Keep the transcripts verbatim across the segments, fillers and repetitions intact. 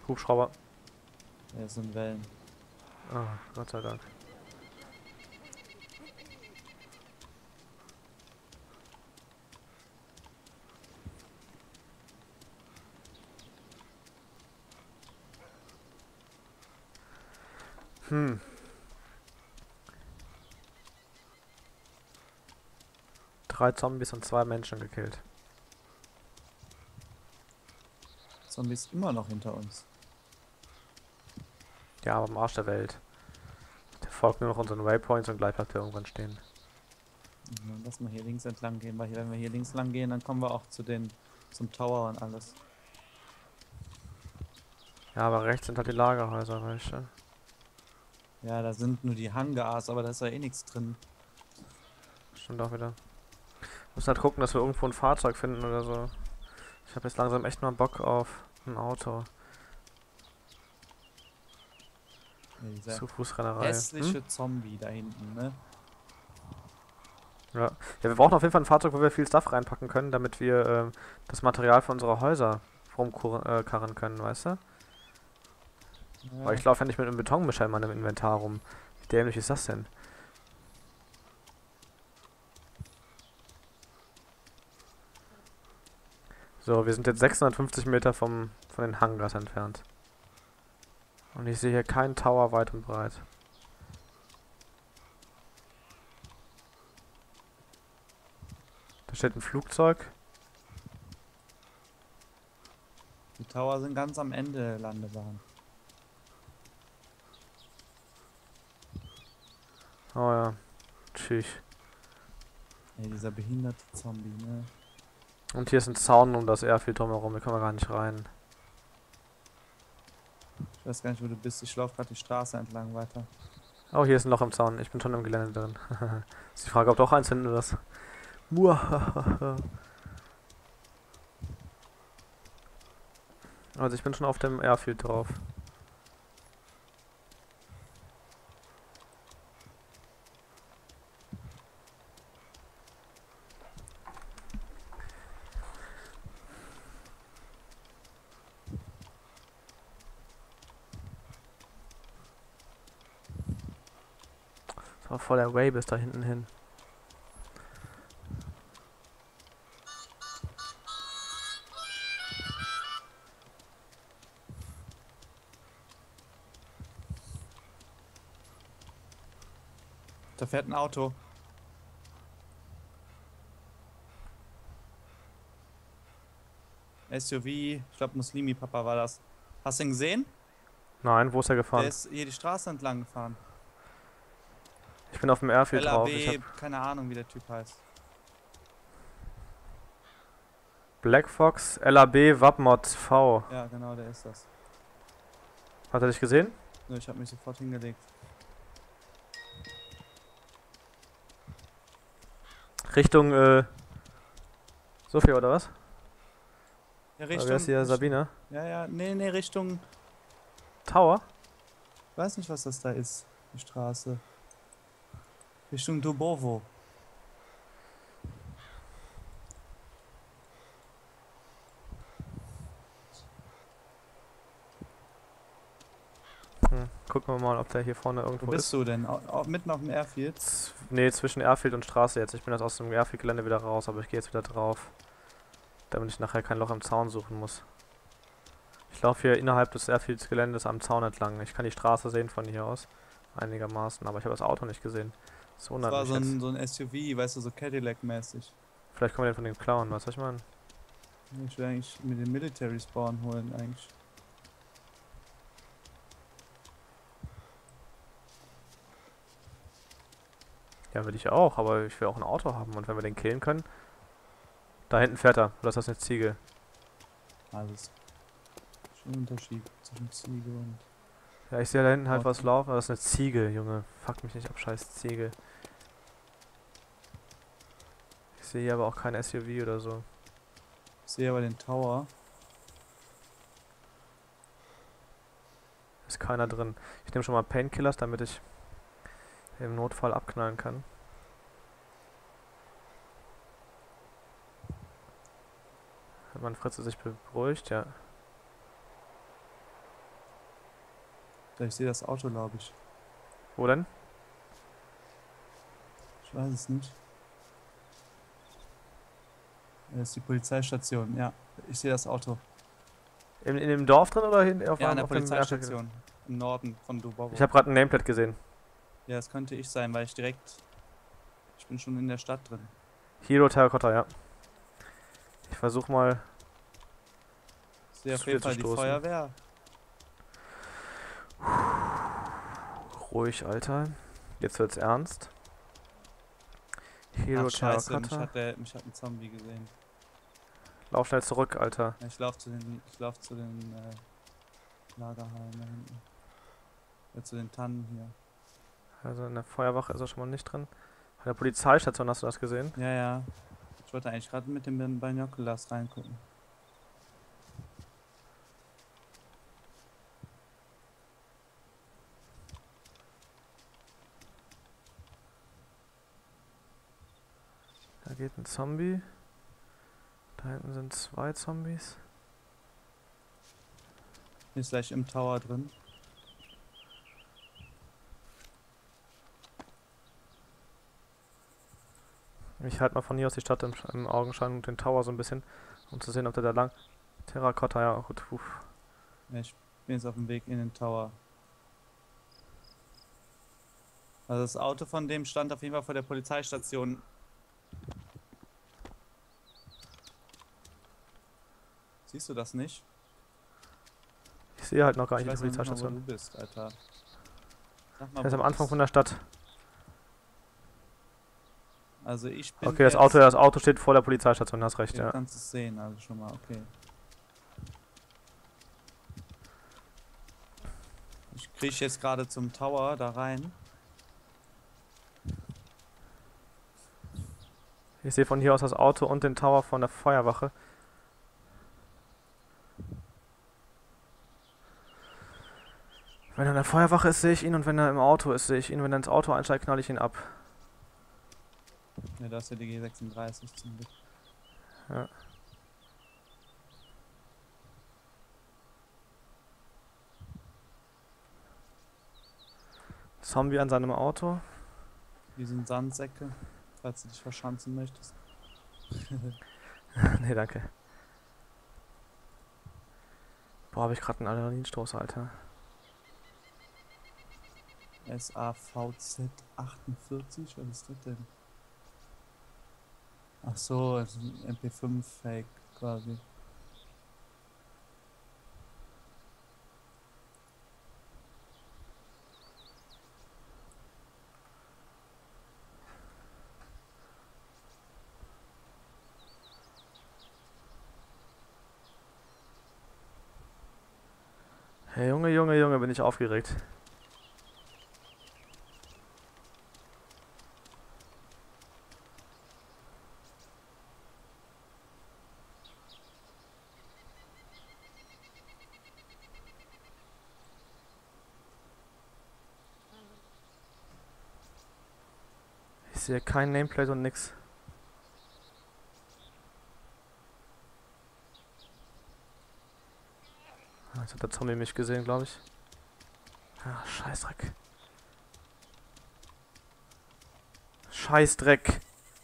Hubschrauber. Ja, das sind Wellen. Ah, Gott sei Dank. Hm. Drei Zombies und zwei Menschen gekillt. Zombies immer noch hinter uns. Ja, aber am Arsch der Welt. Der folgt nur noch unseren Waypoints und gleich bleibt er irgendwann stehen. Mhm, lass mal hier links entlang gehen, weil hier, wenn wir hier links lang gehen, dann kommen wir auch zu den, zum Tower und alles. Ja, aber rechts sind halt die Lagerhäuser, weißt du? Ja, da sind nur die Hangars, aber da ist ja eh nichts drin. Stimmt auch wieder. Müssen halt gucken, dass wir irgendwo ein Fahrzeug finden oder so. Ich habe jetzt langsam echt mal Bock auf ein Auto. Ja, dieser Zu Fußrennerei. Hm? hässliche Zombie da hinten, ne? Ja. Ja, wir brauchen auf jeden Fall ein Fahrzeug, wo wir viel Stuff reinpacken können, damit wir ähm, das Material für unsere Häuser rumkarren können, weißt du? Weil Ja, ich laufe ja nicht mit einem Betonmischer in meinem Inventar rum. Wie dämlich ist das denn? So, wir sind jetzt sechshundertfünfzig Meter vom, von den Hangars entfernt. Und ich sehe hier keinen Tower weit und breit. Da steht ein Flugzeug. die Tower sind ganz am Ende der Landebahn. Oh ja. Tschüss. Ey, dieser behinderte Zombie, ne? Und hier ist ein Zaun um das Airfield drumherum. Hier können wir gar nicht rein. Ich weiß gar nicht, wo du bist. Ich laufe gerade die Straße entlang weiter. Oh, hier ist ein Loch im Zaun. Ich bin schon im Gelände drin. Ist die Frage, ob doch eins hinten ist. Muahaha. Also ich bin schon auf dem Airfield drauf. Das war voll der Way bis da hinten hin. Da fährt ein Auto. S U V, ich glaube Muslimi-Papa war das. Hast du ihn gesehen? Nein, wo ist er Der gefahren? ist hier die Straße entlang gefahren. Ich bin auf dem Airfield drauf. Ich hab L A W, keine Ahnung, wie der Typ heißt. Black Fox L A B Wapmod V. Ja, genau, der ist das. Hat er dich gesehen? Nur ich habe mich sofort hingelegt. Richtung, äh, Sophia oder was? Ja, Oder wer Richtung, ist hier? Richtung. Sabine? Ja, ja, nee, nee, Richtung. Tower? Ich weiß nicht, was das da ist. Die Straße. Richtung Dubovo. Hm. Gucken wir mal, ob der hier vorne Wo irgendwo bist ist. du denn? Au- au- mitten auf dem Airfield? Z nee, zwischen Airfield und Straße jetzt. Ich bin jetzt aus dem Airfield-Gelände wieder raus, aber ich gehe jetzt wieder drauf. Damit ich nachher kein Loch im Zaun suchen muss. Ich laufe hier innerhalb des Airfield-Geländes am Zaun entlang. Ich kann die Straße sehen von hier aus. Einigermaßen, aber ich habe das Auto nicht gesehen. Das Das wundert war mich so jetzt. ein, so ein S U V, weißt du, so Cadillac-mäßig. Vielleicht können wir den von den klauen, weißt du, was ich meine? Ich will eigentlich mir den Military Spawn holen, eigentlich. Ja, will ich auch, aber ich will auch ein Auto haben. Und wenn wir den killen können. Da hinten fährt er. Oder ist das eine Ziege? Alles. Schon ein Unterschied zwischen Ziege und. Ja, ich sehe da hinten halt Auto. was laufen. Das ist eine Ziege, Junge. Fuck mich nicht ab, scheiß Ziege. Ich sehe hier aber auch kein S U V oder so. Ich sehe aber den Tower. Ist keiner drin. Ich nehme schon mal Painkillers, damit ich im Notfall abknallen kann. Hat meine Fritze sich beruhigt? Ja. Ich sehe das Auto, glaube ich. Wo denn? Ich weiß es nicht. Das ist die Polizeistation, ja. Ich sehe das Auto. In, in dem Dorf drin oder hin auf, Ja, an einem, der auf dem Airfield? Polizeistation. Im Norden von Dubovo. Ich habe gerade ein Nameplate gesehen. Ja, das könnte ich sein, weil ich direkt... Ich bin schon in der Stadt drin. Hero Terracotta, ja. Ich versuche mal. Ich sehe auf Zu jeden dir zu Fall die stoßen. Feuerwehr. Ruhig, Alter. Jetzt wird's ernst. Hero Ach scheiße, mich Terracotta. hat, der, mich hat ein Zombie gesehen. Lauf schnell zurück, Alter. Ja, ich laufe zu den, ich lauf zu den äh, Lagerhallen da hinten. Ja, zu den Tannen hier. Also in der Feuerwache ist er schon mal nicht drin. Bei der Polizeistation hast du das gesehen? Ja, ja. Ich wollte eigentlich gerade mit dem Bin- Binoculars reingucken. Da geht ein Zombie. Da hinten sind zwei Zombies. Ist gleich im Tower drin. Ich halte mal von hier aus die Stadt im, im Augenschein und den Tower so ein bisschen, um zu sehen, ob der da lang... Terracotta, ja gut. Uff. Ja, ich bin jetzt auf dem Weg in den Tower. Also das Auto von dem stand auf jeden Fall vor der Polizeistation. Siehst du das nicht? Ich sehe halt noch gar Ich nicht die weiß noch nicht mal, wo Polizeistation. du bist, Alter. Sag mal, Er ist wo am du Anfang bist. von der Stadt. Also ich bin Okay, das jetzt- Auto, das Auto steht vor der Polizeistation, hast recht, Du ja. kannst es sehen, also schon mal, okay. Ich kriege jetzt gerade zum Tower da rein. Ich sehe von hier aus das Auto und den Tower von der Feuerwache. Wenn er in der Feuerwache ist, sehe ich ihn, und wenn er im Auto ist, sehe ich ihn. Wenn er ins Auto einsteigt, knall ich ihn ab. Ja, da ist ja die G sechsunddreißig zum Glück. Ja. Zombie an seinem Auto. Hier sind Sandsäcke, falls du dich verschanzen möchtest. Nee, danke. Boah, habe ich gerade einen Adrenalinstoß, Alter. S A V Z achtundvierzig, was ist das denn? Ach so, das ist ein M P fünf Fake quasi. Hey, Junge, Junge, Junge, bin ich aufgeregt. Ich sehe kein Nameplate und nix. Ah, jetzt hat der Zombie mich gesehen, glaube ich. Ah, Scheißdreck. Scheißdreck.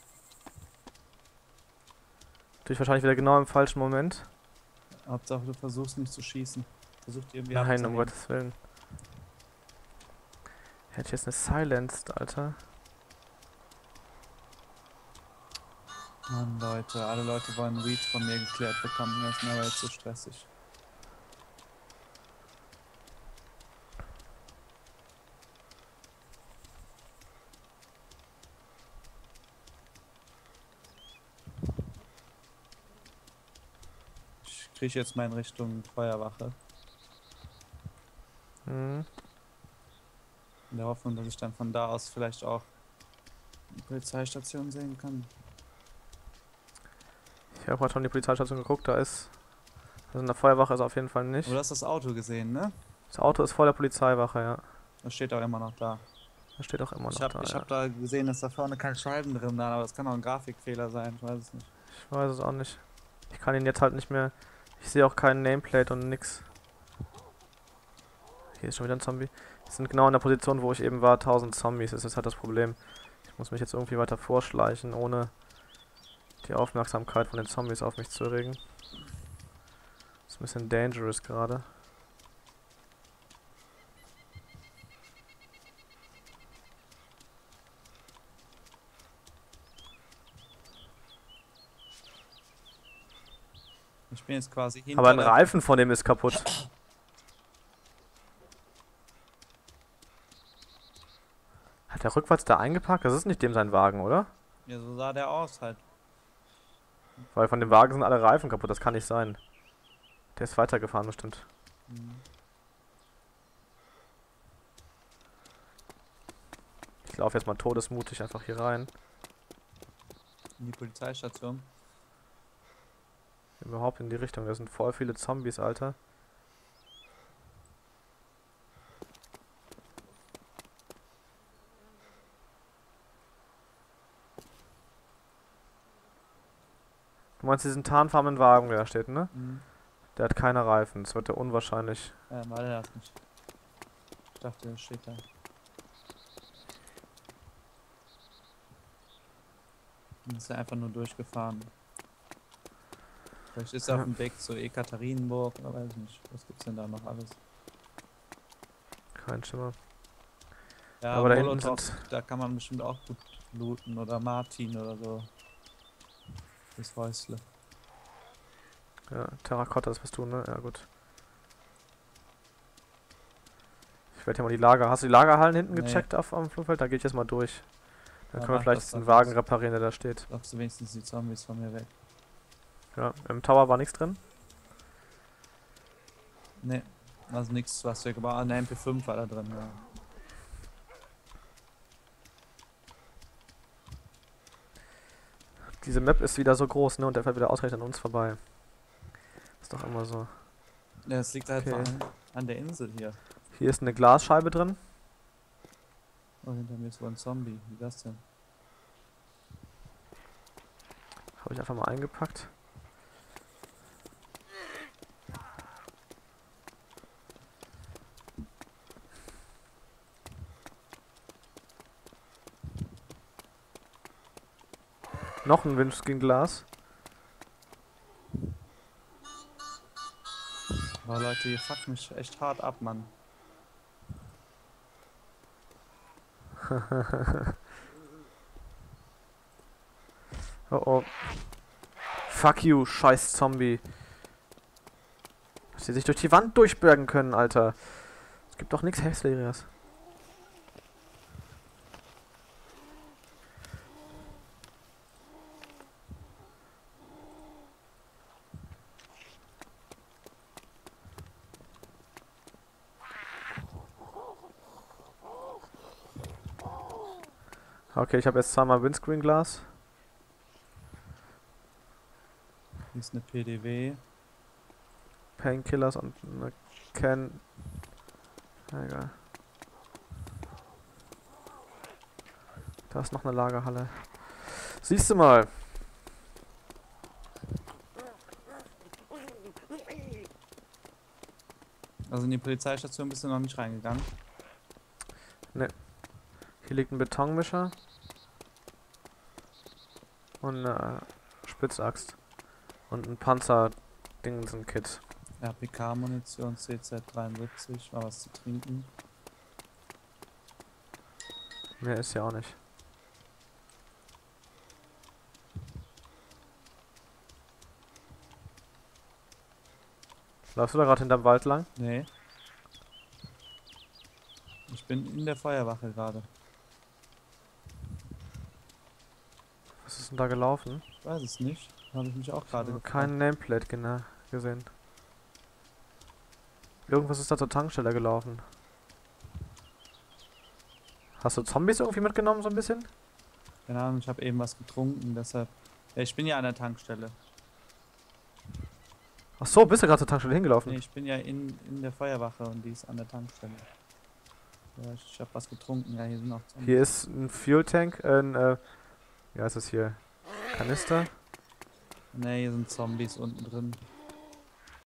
Tue ich wahrscheinlich wieder genau im falschen Moment. Hauptsache du versuchst nicht zu schießen. Versuch die irgendwie Nein, um abzulenken. Gottes Willen. Hätte ich jetzt eine Silenced, Alter. Mann, Leute, alle Leute wollen Reads von mir geklärt bekommen. Das ist mir aber jetzt so stressig. Ich kriege jetzt mal in Richtung Feuerwache. Mhm. In der Hoffnung, dass ich dann von da aus vielleicht auch die Polizeistation sehen kann. Ich habe gerade schon die Polizeistation geguckt, da ist... Also in der Feuerwache ist er auf jeden Fall nicht. Aber du hast das Auto gesehen, ne? Das Auto ist vor der Polizeiwache, ja. Das steht auch immer noch da. Das steht auch immer noch Ich habe da. ich ja. hab da gesehen, dass da vorne kein Scheiben drin waren, aber das kann auch ein Grafikfehler sein, ich weiß es nicht. Ich weiß es auch nicht. Ich kann ihn jetzt halt nicht mehr... Ich sehe auch keinen Nameplate und nix. Hier ist schon wieder ein Zombie. Wir sind genau in der Position, wo ich eben war. tausend Zombies. Das ist halt das Problem. Ich muss mich jetzt irgendwie weiter vorschleichen, ohne die Aufmerksamkeit von den Zombies auf mich zu erregen. Das ist ein bisschen dangerous gerade. Ich bin jetzt quasi hinter Aber ein der- Reifen von dem ist kaputt. Hat der rückwärts da eingeparkt? Das ist nicht dem sein Wagen, oder? Ja, so sah der aus halt. Weil von dem Wagen sind alle Reifen kaputt. Das kann nicht sein. Der ist weitergefahren bestimmt. Mhm. Ich laufe jetzt mal todesmutig einfach hier rein. In die Polizeistation. Überhaupt in die Richtung. Da sind voll viele Zombies, Alter. Du meinst diesen tarnfarbenen Wagen, der da steht, ne? Mhm. Der hat keine Reifen. Das wird ja unwahrscheinlich. Ja, war der das nicht. Ich dachte, der steht da. Und ist er einfach nur durchgefahren. Vielleicht ist er Ja. auf dem Weg zu Ekaterinburg oder weiß ich nicht. Was gibt's denn da noch alles? Kein Schimmer. Ja, Aber da hinten Molotov, sind- da kann man bestimmt auch gut looten. Oder Martin oder so. Das Häusle. Ja, Terrakotta, das bist du, ne? Ja, gut. Ich werde ja mal die Lager. Hast du die Lagerhallen hinten Nee. gecheckt auf am Flugfeld? Da gehe ich jetzt mal durch. Dann Ja, können wir mach vielleicht das den doch. Wagen reparieren, der da steht. Laufst du wenigstens die Zombies von mir weg. Ja, im Tower war nichts drin. Ne, also nichts, was wir gebaut haben. Eine M P fünf war da drin, ja. Diese Map ist wieder so groß, ne? Und der fährt wieder ausgerechnet an uns vorbei. Ist doch immer so. Ja, es liegt halt Okay. an, an der Insel hier. Hier ist eine Glasscheibe drin. Oh, hinter mir ist wohl ein Zombie. Wie das denn? Habe ich einfach mal eingepackt. Noch ein Windscreen-Glas. Aber Leute, ihr fuckt mich echt hart ab, Mann. Oh oh. Fuck you, scheiß Zombie. Dass die sich durch die Wand durchbergen können, Alter. Es gibt doch nichts Hässlicheres. Okay, ich habe jetzt zweimal Windscreen-Glas. Hier ist eine P D W. Painkillers und eine Can. Na, egal. Da ist noch eine Lagerhalle. Siehst du mal. Also in die Polizeistation bist du noch nicht reingegangen. Hier liegt ein Betonmischer. Und eine Spitzaxt. Und ein Panzer-Dingsen-Kit. R P K-Munition, C Z dreiundsiebzig, war was zu trinken. Mehr ist ja auch nicht. Läufst du da gerade hinterm Wald lang? Nee. Ich bin in der Feuerwache gerade. Was ist denn da gelaufen? Ich weiß es nicht. Habe ich mich auch gerade Also gefragt. kein Nameplate genau gesehen. Irgendwas ist da zur Tankstelle gelaufen. Hast du Zombies irgendwie mitgenommen, so ein bisschen? Keine Ahnung, ich habe eben was getrunken, deshalb. Ja, ich bin ja an der Tankstelle. Ach so, bist du gerade zur Tankstelle hingelaufen? Nee, ich bin ja in, in der Feuerwache und die ist an der Tankstelle. Ja, ich habe was getrunken. Ja, hier sind noch Zombies. Hier ist ein Fuel Tank, äh, ein, äh, wie heißt das hier? Kanister. Ne, hier sind Zombies unten drin.